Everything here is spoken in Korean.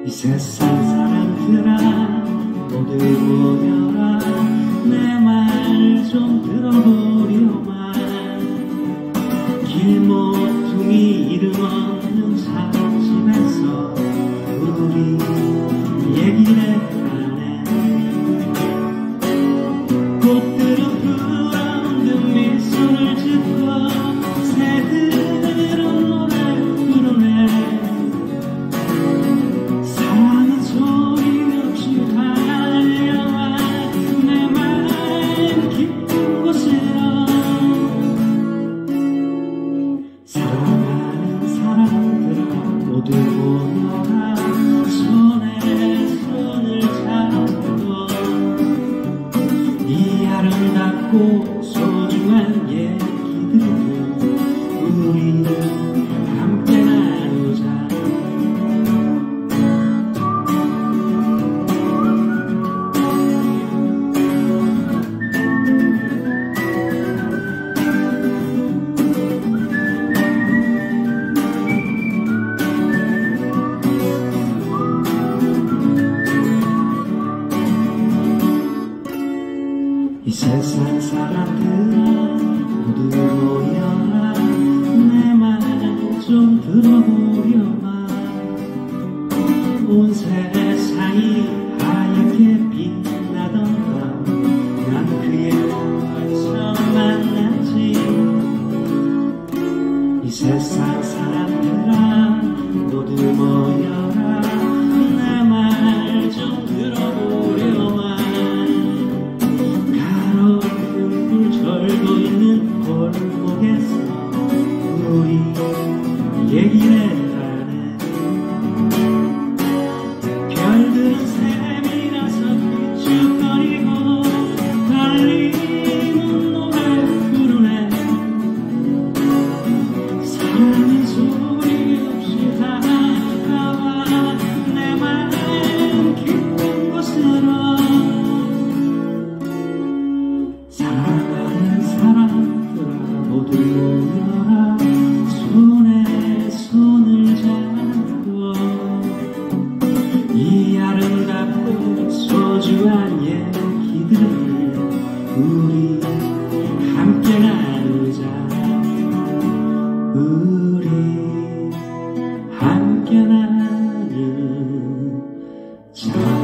이 세상 사람들아 모두 모여라 내 말 좀 들어보려마 길모퉁이 이름 없는 찻집에서 우리 얘기를 하네 꽃들은 부러운 미소를 짓고 새들은 노래 부르네 사랑은 소리 없이 달려와 내 맘 깊은 곳으로 사랑하는 사람들아 모두 모여라 손에 손을 잡고 이 아름답고 소중한 얘기들을 우리 함께 나누자 이 세상 사람들아 모두 모여라 내 말 좀 들어보려마 온 세상이 하얗게 빛나던 밤 난 그의 처음 만났지 이 세상 사람들아 모두 모여라 내 말 좀 들어보려마 절고 있는 골목에서 우리 얘기를 하네 별들은 샘이라서 비축거리고 달리는 노래 부르네 사랑은 소리 없이 다가와 내 맘 깊은 곳으로 사랑하는 사람들아 모두 모여라 손에 손을 잡고 이 아름답고 소중한 얘기들을 우리 함께 나누자 우리 함께 나누자